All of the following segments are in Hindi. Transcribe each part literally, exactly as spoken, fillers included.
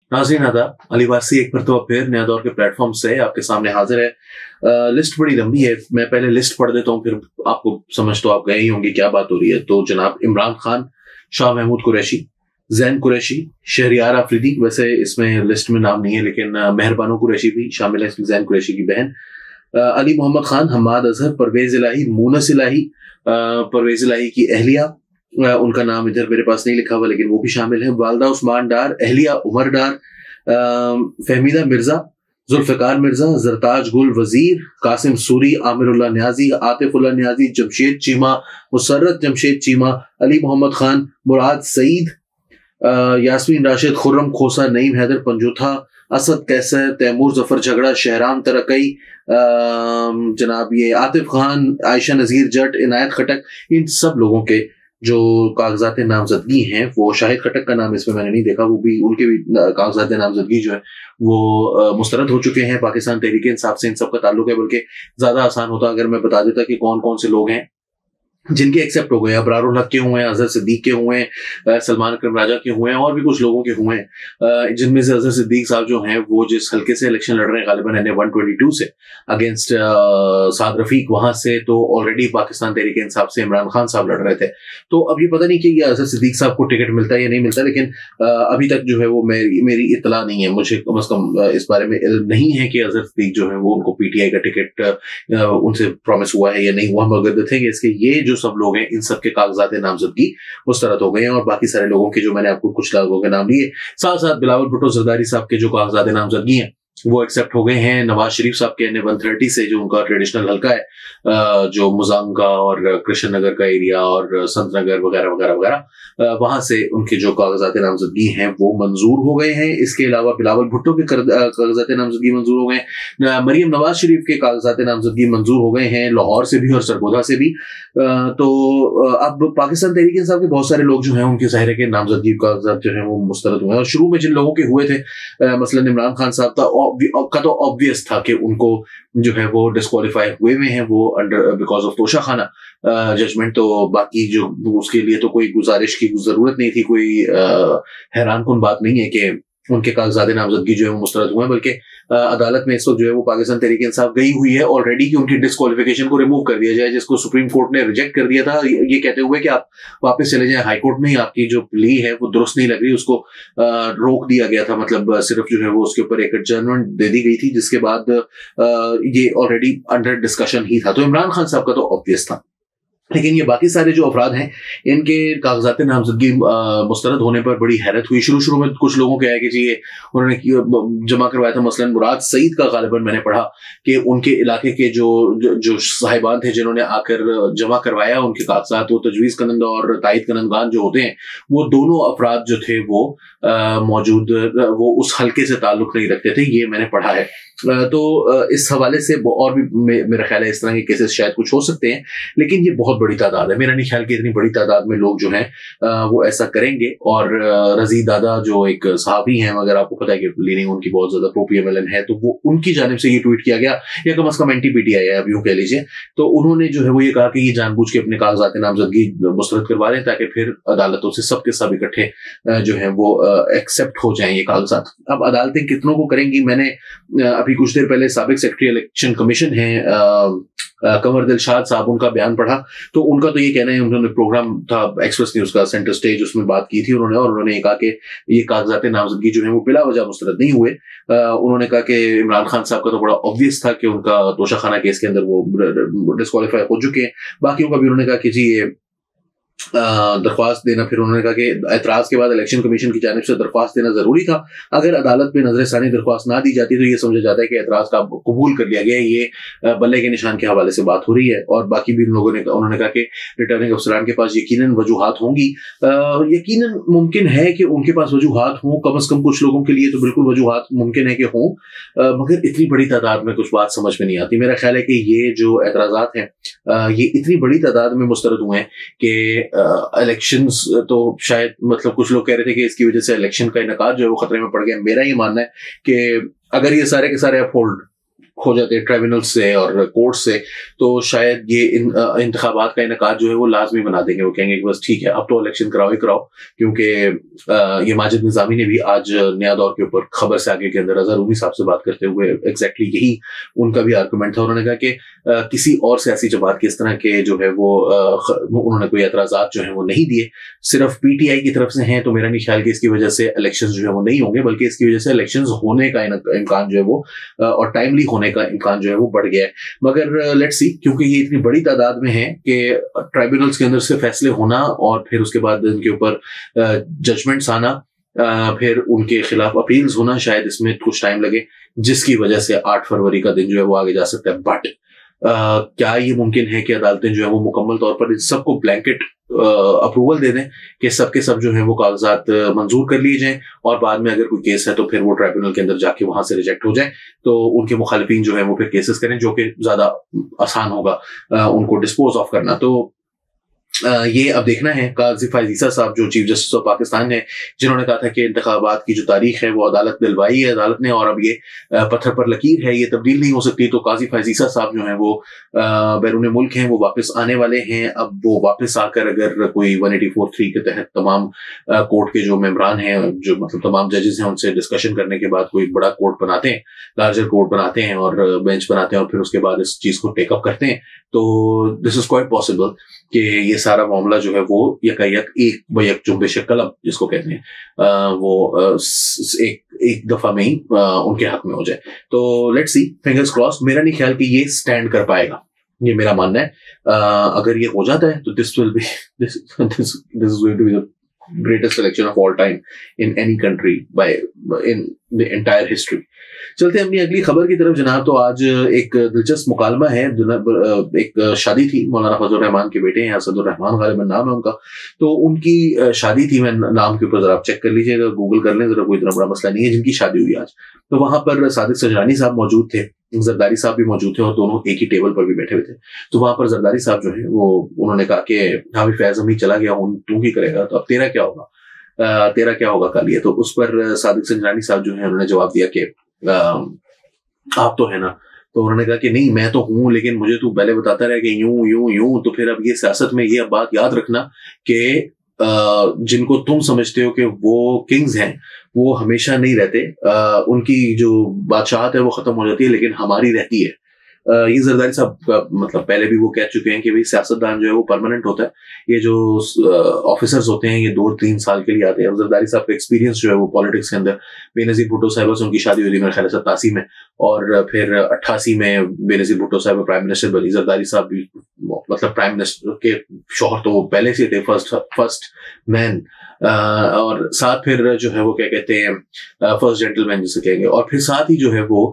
नाज़रीन आदाब, अली वारसी एक मरतबा फिर नया दौर के प्लेटफॉर्म से आपके सामने हाजिर है। अ, लिस्ट बड़ी लंबी है, मैं पहले लिस्ट पढ़ देता हूँ, फिर आपको समझ तो आप गए ही होंगे क्या बात हो रही है। तो जनाब इमरान खान, शाह महमूद कुरैशी, जैन कुरैशी, शहरियार आफरीदी, वैसे इसमें लिस्ट में नाम नहीं है लेकिन मेहरबानो कुरैशी भी शामिल है, इसमें जैन कुरैशी की बहन, अली मोहम्मद खान, हम्माद अजहर, परवेज इलाही, मूनस इलाही, परवेज इलाही की अहलिया, उनका नाम इधर मेरे पास नहीं लिखा हुआ लेकिन वो भी शामिल है, वालदा उस्मान डार, अहलिया उमर डार, फहमीदा मिर्जा, जुल्फिकार मिर्जा, जरताज गुल वजीर, कासिम सूरी, आमिरुल्लाह न्याजी, आतिफुल्लाह न्याजी, जमशेद चीमा, मुसर्रत जमशेद चीमा, अली मोहम्मद खान, मुराद सईद, यास्मीन राशिद, खुर्रम खोसा, नईम हैदर पंजूथा, असद कैसर, तैमूर जफर झगड़ा, शहराम तरकई, जनाब ये आतिफ खान, आयशा नजीर जट, इनायत खटक, इन सब लोगों के जो कागजात नामजदगी हैं, वो शाहिद खटक का नाम इसमें मैंने नहीं देखा, वो भी उनके भी कागजात नामजदगी जो है वो मुस्तरद हो चुके हैं। पाकिस्तान तहरीक इंसाफ से इन सब का ताल्लुक है, बल्कि ज्यादा आसान होता अगर मैं बता देता कि कौन कौन से लोग हैं जिनके एक्सेप्ट हो गए। अबरारुल हक के हुए हैं, अजहर सिद्दीक के हुए हैं, सलमान अकरम राजा के हुए हैं, और भी कुछ लोगों के हुए हैं, जिनमें से अजहर सिद्दीक साहब जो हैं वो जिस हल्के से इलेक्शन लड़ रहे हैं गालिबन N A one twenty two से अगेंस्ट साद रफीक, वहां से तो ऑलरेडी पाकिस्तान तहरीक इंसाफ से इमरान खान साहब लड़ रहे थे। तो अब ये पता नहीं कि ये अजहर सिद्दीक साहब को टिकट मिलता है या नहीं मिलता, लेकिन अभी तक जो है वो मेरी मेरी इतला नहीं है, मुझे कम अज कम इस बारे में इल्म नहीं है कि अजहर सिद्दीक जो है वो उनको पीटीआई का टिकट उनसे प्रॉमिस हुआ है या नहीं हुआ। मगर देखेंगे इसके ये जो सब लोग हैं इन सब के कागजात नामजदगी मुस्तरद हो गए हैं, और बाकी सारे लोगों के जो मैंने आपको कुछ लोगों के नाम लिए, साथ साथ बिलावल भुट्टो जरदारी साहब के जो कागजात नामजदगी हैं वो एक्सेप्ट हो गए हैं। नवाज शरीफ साहब के एन ए वन थर्टी से जो उनका ट्रेडिशनल हल्का है, जो मुजांगा और कृष्ण नगर का एरिया और संत नगर वगैरह वगैरह वगैरह, वहां से उनके जो कागजात नामजदगी हैं वो मंजूर हो गए हैं। इसके अलावा बिलावल भुट्टो के कागजात नामजदगी मंजूर हो गए, मरियम नवाज शरीफ के कागजात नामजदगी मंजूर हो गए हैं, लाहौर से भी और सरगोधा से भी। तो अब पाकिस्तान तहरीक इंसाफ के बहुत सारे लोग जो हैं उनके ज़ाहिर के नामजदगी कागजात जो हैं वो मुस्तरद हुए हैं, और शुरू में जिन लोगों के हुए थे, मसलन इमरान खान साहब था का तो ऑब्वियस था कि उनको जो है वो डिस्क्वालीफाई हुए हुए हैं वो अंडर बिकॉज ऑफ तोशा खाना जजमेंट। तो बाकी जो उसके लिए तो कोई गुजारिश की जरूरत नहीं थी, कोई हैरान कुन बात नहीं है कि उनके कागजात नामजदगी जो है वो मुस्तरद हुए हैं, बल्कि अदालत में इस वक्त जो है वो पाकिस्तान तहरीक इंसाफ गई हुई है ऑलरेडी कि उनकी डिस्क्वालिफिकेशन को रिमूव कर दिया जाए, जिसको सुप्रीम कोर्ट ने रिजेक्ट कर दिया था, ये कहते हुए कि आप वापस चले जाएं हाई कोर्ट में ही, आपकी जो प्ली है वो दुरुस्त नहीं लग रही, उसको आ, रोक दिया गया था। मतलब सिर्फ जो है वो उसके ऊपर एक एडजर्नमेंट दे दी गई थी, जिसके बाद आ, ये ऑलरेडी अंडर डिस्कशन ही था। तो इमरान खान साहब का तो ऑब्वियस था, लेकिन ये बाकी सारे जो अफराद हैं इनके कागजात नामजदगी मुस्तरद होने पर बड़ी हैरत हुई। शुरू शुरू में कुछ लोगों के आया कि जी ये उन्होंने जमा करवाया था, मसलन मुराद सईद का गालिबन मैंने पढ़ा कि उनके इलाके के जो जो, जो साहिबान थे जिन्होंने आकर जमा करवाया उनके कागजात, वो तजवीज़ कंदगा और तायद कंदगान जो होते हैं वो दोनों अफराद जो थे वो मौजूद वो उस हल्के से ताल्लुक नहीं रखते थे, ये मैंने पढ़ा है। तो इस हवाले से और भी मेरा ख्याल है इस तरह के केसेस शायद कुछ हो सकते हैं, लेकिन ये बहुत बड़ी तादाद है। मेरा नहीं ख्याल कि इतनी बड़ी तादाद में लोग जो हैं वो ऐसा करेंगे। और रजी दादा जो एक सहाबी हैं, मगर आपको पता है कि लीनिंग उनकी बहुत ज्यादा प्रो पीएमएलएन है, तो वो उनकी जानिब से ये ट्वीट किया गया, या कम अज कम एंटी पीटीआई है अब यूं कह लीजिए। तो उन्होंने जो है वो ये कहा कि ये जानबूझ के अपने कागजात नामजदगी मुस्तरद करवा रहे हैं ताकि फिर अदालतों से सबके सब इकट्ठे जो है वो एक्सेप्ट हो जाएं ये कागजात। अब अदालतें कितनों को करेंगी, मैंने अभी कुछ देर पहले साबिक सेक्रेटरी इलेक्शन कमीशन है कंवर दिलशाद साहब, उनका बयान पढ़ा, तो उनका तो ये कहना है, उन्होंने प्रोग्राम था एक्सप्रेस न्यूज का सेंटर स्टेज, उसमें बात की थी उन्होंने, और उन्होंने कहा कि ये कागजात नामजदगी जो है वो बिला वजह मुस्तरद नहीं हुए। उन्होंने कहा कि इमरान खान साहब का तो बड़ा ऑब्वियस था कि उनका तोशाखाना केस के अंदर वो डिस्क्वालीफाई हो चुके हैं, बाकियों का भी उन्होंने कहा कि जी ये दरख्वास्त देना, फिर उन्होंने कहा कि एतराज के बाद इलेक्शन कमीशन की जानिब से दरख्वास्त देना जरूरी था, अगर अदालत में नजर सानी दरख्वास्त ना दी जाती तो ये समझा जाता है कि एतराज का कबूल कर लिया गया है। ये बल्ले के निशान के हवाले से बात हो रही है। और बाकी भी लोगों ने उन्होंने कहा कि रिटर्निंग अफसरान के पास यकीनन वजूहात होंगी, यकीनन मुमकिन है कि उनके पास वजूहात हों, कम अज कम कुछ लोगों के लिए तो बिल्कुल वजूहात मुमकिन है कि हों, मगर इतनी बड़ी तादाद में कुछ बात समझ में नहीं आती। मेरा ख्याल है कि ये जो एतराजात हैं ये इतनी बड़ी तादाद में मुस्तरद हुए हैं कि इलेक्शंस uh, तो शायद मतलब कुछ लोग कह रहे थे कि इसकी वजह से इलेक्शन का इनकाद जो है वो खतरे में पड़ गया। मेरा ये मानना है कि अगर ये सारे के सारे अपहोल्ड हो जाते हैं ट्राइब्यूनल से और कोर्ट से, तो शायद ये इन इंतखाबात का इनेकाद जो है वो लाजमी बना देंगे। वो कहेंगे कि बस ठीक है, अब तो इलेक्शन कराओ ही कराओ, क्योंकि ये माजिद निजामी ने भी आज नया दौर के ऊपर खबर से आगे के अंदर अजहर रूमी साहब से बात करते हुए एग्जैक्टली यही उनका भी आर्गूमेंट था। उन्होंने कहा कि किसी और सियासी जमात के इस तरह के जो है वो उन्होंने कोई एतराजात जो है वो नहीं दिए, सिर्फ पीटीआई की तरफ से हैं, तो मेरा नहीं ख्याल कि इसकी वजह से इलेक्शंस जो है वो नहीं होंगे, बल्कि इसकी वजह से इलेक्शंस होने का इम्कान जो है वो और टाइमली होने का इम्कान जो है वो बढ़ गया है। मगर लेट्स सी, क्योंकि ये इतनी बड़ी तादाद में है कि ट्राइब्यूनल्स के अंदर से फैसले होना और फिर उसके बाद इनके ऊपर जजमेंट्स आना, फिर उनके खिलाफ अपील्स होना, शायद इसमें कुछ टाइम लगे, जिसकी वजह से आठ फरवरी का दिन जो है वो आगे जा सकता है। बट क्या ये मुमकिन है कि अदालतें जो है वो मुकम्मल तौर पर इन सबको ब्लैंकेट अप्रूवल दे दें कि सबके सब जो है वो कागजात मंजूर कर लिए जाएं, और बाद में अगर कोई केस है तो फिर वो ट्राइब्यूनल के अंदर जाके वहां से रिजेक्ट हो जाए, तो उनके मुखालिफिन जो है वो फिर केसेस करें, जो कि ज्यादा आसान होगा उनको डिस्पोज ऑफ करना। तो ये अब देखना है। काजी फायज ईसा साहब जो चीफ जस्टिस ऑफ पाकिस्तान है, जिन्होंने कहा था कि इंतखाबात की जो तारीख है वो अदालत दिलवाई है अदालत ने, और अब ये पत्थर पर लकीर है, ये तब्दील नहीं हो सकती। तो काजी फायज ईसा साहब जो है वो बैरून मुल्क हैं, वो वापस आने वाले हैं। अब वो वापस आकर अगर कोई वन एटी फोर थ्री के तहत तमाम कोर्ट के जो मेंबरान हैं, जो मतलब तमाम जजेस हैं, उनसे डिस्कशन करने के बाद कोई बड़ा कोर्ट बनाते हैं, लार्जर कोर्ट बनाते हैं और बेंच बनाते हैं, और फिर उसके बाद इस चीज को टेकअप करते हैं, तो दिस इज क्वाइट पॉसिबल कि ये सारा मामला जो है वो यकायक एक बयक जुम्बिश कलम जिसको कहते हैं, आ, वो आ, एक एक दफा में ही आ, उनके हक में हो जाए। तो लेट्स सी, फिंगर्स क्रॉस। मेरा नहीं ख्याल कि ये स्टैंड कर पाएगा, ये मेरा मानना है। आ, अगर ये हो जाता है तो this will be this this is going to be the greatest election of all time in any country by in the entire history. चलते हैं अपनी अगली खबर की तरफ जनाब। तो आज एक दिलचस्प मुकालमा है, एक शादी थी, मौलाना फजल रहमान के बेटे हैं, असदुर रहमान गालिबन नाम है उनका, तो उनकी शादी थी। मैं नाम के ऊपर जरा आप चेक कर लीजिएगा, गूगल कर लें जरा, कोई इतना बड़ा मसला नहीं है, जिनकी शादी हुई आज। तो वहां पर सादिक सजरानी साहब मौजूद थे, जरदारी साहब भी मौजूद थे, और दोनों एक ही टेबल पर भी बैठे हुए थे। तो वहां पर जरदारी साहब जो है वो उन्होंने कहा कि हाँ भी फैज अमी चला गया हूँ, तू ही करेगा, तो अब तेरा क्या होगा, आ, तेरा क्या होगा कल ये। तो उस पर सादिक सजरानी साहब जो है उन्होंने जवाब दिया कि आप तो है ना। तो उन्होंने कहा कि नहीं मैं तो हूं, लेकिन मुझे तू पहले बताता रहा कि यूं यूं यूं। तो फिर अब ये सियासत में ये बात याद रखना कि जिनको तुम समझते हो कि वो किंग्स हैं, वो हमेशा नहीं रहते, आ, उनकी जो बादशाहत है वो खत्म हो जाती है, लेकिन हमारी रहती है। ये जरदारी साहब का मतलब पहले भी वो कह चुके हैं कि भाई सियासतदान जो है वो परमानेंट होता है, ये जो ऑफिसर्स होते हैं ये दो तीन साल के लिए आते हैं। जरदारी साहब का एक्सपीरियंस जो है वो पॉलिटिक्स के अंदर, बेनजीर भुट्टो साहिबा से उनकी शादी हुई थी मेरे ख्याल से सतासी में, और फिर अट्ठासी में बेनजीर भुट्टो साहिबा प्राइम मिनिस्टर बनी। जरदारी साहब भी मतलब प्राइम मिनिस्टर के शौहर तो वो पहले से थे, फर्स्ट फर्स्ट मैन, और साथ फिर जो है वो क्या कहते हैं फर्स्ट जेंटलमैन जिसे कहेंगे, और फिर साथ ही जो है वो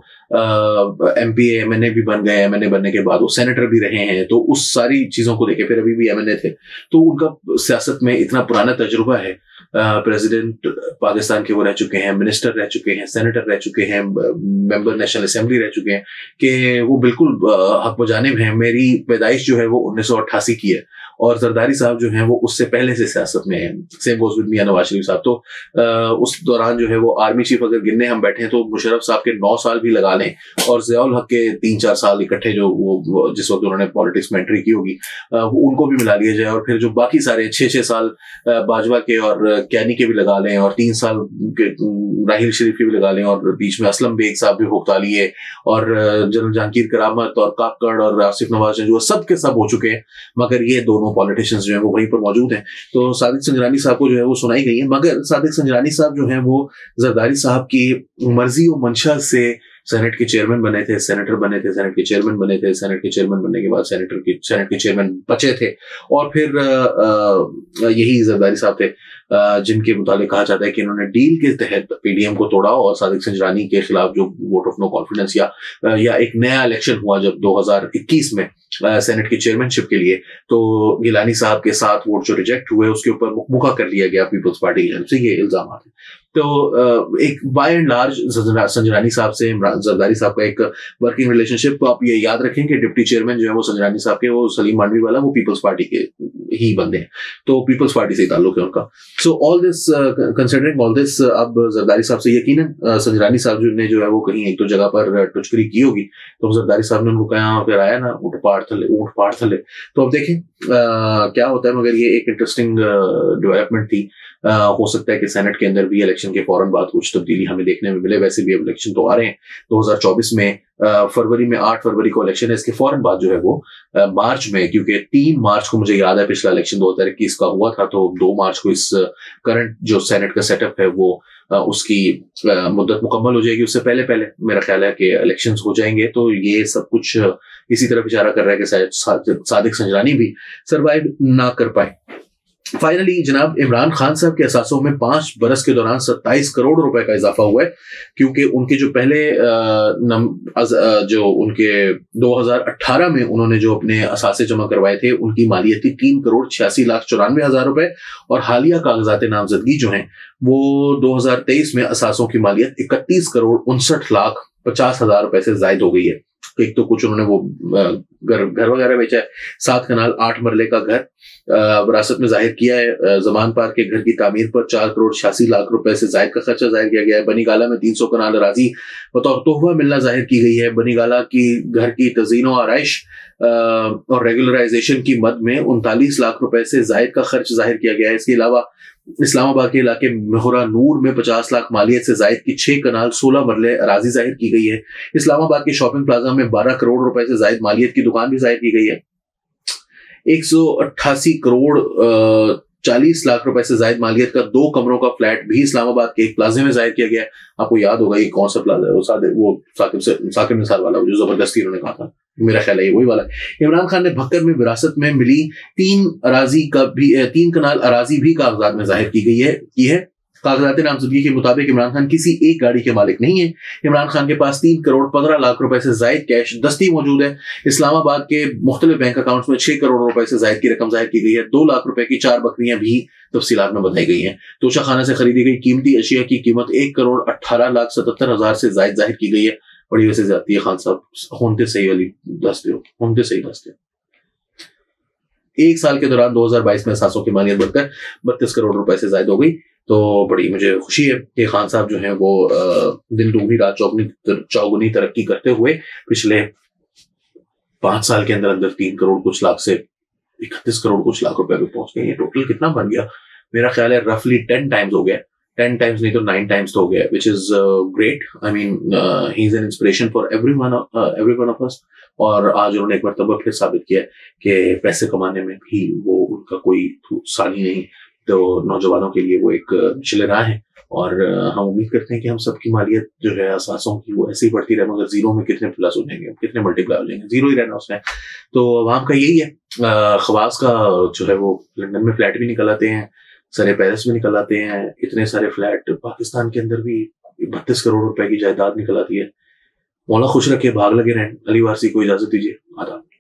M P M N A भी बन गए। एम एन ए बनने के बाद वो सेनेटर भी रहे हैं। तो उस सारी चीजों को देखे फिर अभी भी एम एन ए थे, तो उनका सियासत में इतना पुराना तजुर्बा है। प्रेसिडेंट पाकिस्तान के वो रह चुके हैं, मिनिस्टर रह चुके हैं, सेनेटर रह चुके हैं, मेंबर नेशनल असेंबली रह चुके हैं, कि वो बिल्कुल हक बजानिब हैं। मेरी पैदाइश जो है वो उन्नीस सौ अट्ठासी की है, और जरदारी साहब जो हैं वो उससे पहले से सियासत में हैं। Same goes with Mian Nawaz Sharif साहब। तो आ, उस दौरान जो है वो आर्मी चीफ अगर गिनने हम बैठे तो मुशर्रफ साहब के नौ साल भी लगा लें, और ज़ियाउल हक के तीन चार साल इकट्ठे जो वो, वो जिस वक्त उन्होंने पॉलिटिक्स में एंट्री की होगी, वो उनको भी मिला लिया जाए, और फिर जो बाकी सारे छह छह साल बाजवा के और कैनी के भी लगा लें, और तीन साल राहिल शरीफ के भी लगा लें, और बीच में असलम बेग साहब भी भुगता लिए, और जनरल जहांगीर करामत और काकड़ और आसिफ नवाज जो सब के सब हो चुके हैं, मगर ये दोनों पॉलिटिशियंस जो है वो वहीं पर मौजूद हैं। तो सादिक संजरानी साहब को जो है वो सुनाई गई है, मगर सादिक संजरानी साहब जो है वो जरदारी साहब की मर्जी और मंशा से सेनेट के चेयरमैन बने थे, सेनेटर बने थे, सेनेट के चेयरमैन बने थे, सेनेट के चेयरमैन बनने के बाद सेनेटर के सेनेट के चेयरमैन बचे थे, और फिर आ, आ, यही जरदारी साहब थे जिनके मुताबिक कहा जाता है कि इन्होंने डील के तहत पीडीएम को तोड़ा, और सादिक संजरानी के खिलाफ जो वोट ऑफ नो कॉन्फिडेंस या या एक नया इलेक्शन हुआ जब दो हज़ार इक्कीस में सेनेट की चेयरमैनशिप के लिए, तो गिलानी साहब के साथ वोट जो रिजेक्ट हुए उसके ऊपर मुकमुका कर लिया गया पीपल्स पार्टी की तरफ से, ये इल्जाम है। तो एक बाय एंड लार्ज संजरानी साहब से जरदारी साहब का एक वर्किंग रिलेशनशिप। तो आप ये याद रखें कि डिप्टी चेयरमैन जो है वो संजरानी साहब के, वो सलीम मांडवी वाला, वो पीपल्स पार्टी के ही बंदे हैं, तो पीपल्स पार्टी से ताल्लुक है उनका। So all this, considering all this, अब जरदारी साहब से यकीनन संजरानी साहब जो ने जो है वो कहीं एक दो जगह पर टुचकरी की होगी, तो जरदारी साहब ने उनको कहा, फिर आया ना ऊँट पहाड़ थले, ऊँट पहाड़ थले। तो अब देखें आ, क्या होता है, मगर ये एक इंटरेस्टिंग डेवलपमेंट थी। आ, हो सकता है कि सेनेट के अंदर भी इलेक्शन के फौरन बाद कुछ तब्दीली हमें देखने में मिले। वैसे भी अब इलेक्शन तो आ रहे हैं दो हज़ार चौबीस में, आ, फरवरी में, आठ फरवरी को इलेक्शन है, इसके फौरन बाद जो है वो आ, मार्च में, क्योंकि तीन मार्च को मुझे याद है पिछला इलेक्शन दो हजार इक्कीस का हुआ था, तो दो मार्च को इस करंट जो सेनेट का सेटअप है वो आ, उसकी आ, मुद्दत मुकम्मल हो जाएगी। उससे पहले पहले मेरा ख्याल है कि इलेक्शंस हो जाएंगे। तो ये सब कुछ इसी तरफ इशारा कर रहा है कि शायद सादिक संजरानी भी सरवाइव ना कर पाए। फाइनली जनाब इमरान खान साहब के असासों में पांच बरस के दौरान सत्ताईस करोड़ रुपए का इजाफा हुआ है, क्योंकि उनके जो पहले जो उनके दो हज़ार अठारह में उन्होंने जो अपने असासे जमा करवाए थे, उनकी मालियत थी तीन करोड़ छियासी लाख चौरानवे हजार रुपए, और हालिया कागजात नामजदगी जो हैं वो दो हज़ार तेईस में असासों की मालियत इकतीस करोड़ उनसठ लाख पचास हजार रुपए से जायद हो गई है। एक तो कुछ उन्होंने वो घर घर वगैरह बेचा है, सात कनाल आठ मरले का घर विरासत में जाहिर किया है। जमान पार के घर की तामीर पर चार करोड़ छियासी लाख रुपए से जायद का खर्चा जाहिर किया गया है। बनीगाला में तीन सौ कनाल अराजी बतौर तोहफा मिलना जाहिर की गई है। बनीगाला की घर की तजीन व आराइश और रेगुलराइजेशन की मद में उनतालीस लाख रुपए से जायद का खर्च जाहिर किया गया है। इसके अलावा इस्लामाबाद के इलाके मोहरा नूर में पचास लाख मालियत से जायद की छह कनाल सोलह मरले अराजी जाहिर की गई है। इस्लामाबाद के शॉपिंग प्लाजा में बारह करोड़ रुपए से जायद मालियत की दुकान भी जाहिर की गई है। एक सौ अट्ठासी करोड़ चालीस लाख रुपए से जायद मालियत का दो कमरों का फ्लैट भी इस्लामाबाद के एक प्लाजे में जाहिर किया गया है। आपको याद होगा ये कौन सा प्लाजा है, वो सादे वो साकिब से साकिब निसार वाला, जो जबरदस्ती उन्होंने कहा था, मेरा ख्याल है ये वही वाला है। इमरान खान ने भक्कर में विरासत में मिली तीन अराजी का भी तीन कनाल अराजी भी कागजात में जाहिर की गई है की है कागजात नामजदगी के मुताबिक इमरान खान किसी एक गाड़ी के मालिक नहीं है। इमरान खान के पास तीन करोड़ पंद्रह लाख रुपए से जायद कैश दस्ती मौजूद है। इस्लामाबाद के मुख्तलिफ बैंक अकाउंट्स में छह करोड़ रुपए से जायद की रकम जाहिर की गई है। दो लाख रुपए की चार बकरियां भी तफसीलात में बताई गई हैं। तोशा खाना से खरीदी गई कीमती अशिया की कीमत एक करोड़ अट्ठारह लाख सतहत्तर हजार से जायद जाहिर की गई है। बड़ी वैसे जाती है खान साहब, होते सही वाली दस्ते हो होते सही दस्ते एक साल के दौरान दो हज़ार बाईस में सासों की मालियत बढ़कर बत्तीस करोड़ रुपए से जायद हो गई। तो बड़ी मुझे खुशी है कि खान साहब जो हैं वो दिन दूनी रात चौगुनी चौगुनी तरक्की करते हुए पिछले पांच साल के अंदर अंदर तीन करोड़ कुछ लाख से इकतीस करोड़ कुछ लाख रुपए पे पहुंच गए। टोटल कितना बन गया, मेरा ख्याल है रफली टेन टाइम्स हो गया, टेन टाइम्स नहीं तो नाइन टाइम्स तो हो गया, which is great. I mean he is an inspiration for everyone everyone of us. और आज उन्होंने एक मरतबा फिर साबित किया कि पैसे कमाने में भी वो उनका कोई सानी नहीं, तो नौजवानों के लिए वो एक मिशल राह है। और हम उम्मीद करते हैं कि हम सबकी मालियत जो है असासों की वो ऐसे ही बढ़ती रहे, मगर जीरो में कितने प्लस हो जाएंगे, कितने मल्टीप्लाई हो जाएंगे, जीरो ही रहना उसमें। तो अवाम का यही है। खवास का जो है वो लंदन में फ्लैट भी निकल आते हैं, सारे पेरिस में निकल आते हैं, इतने सारे फ्लैट पाकिस्तान के अंदर भी बत्तीस करोड़ रुपए की जायदाद निकल आती है। मौला खुश रखे, भाग लगे रहें। अली वारसी को इजाजत दीजिए, आदाब।